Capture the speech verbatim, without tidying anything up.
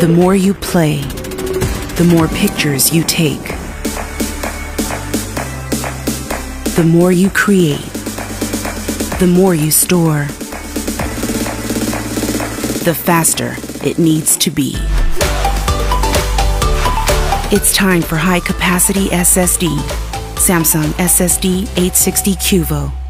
The more you play, the more pictures you take. The more you create, the more you store, the faster it needs to be. It's time for high-capacity S S D. Samsung S S D eight sixty Qvo.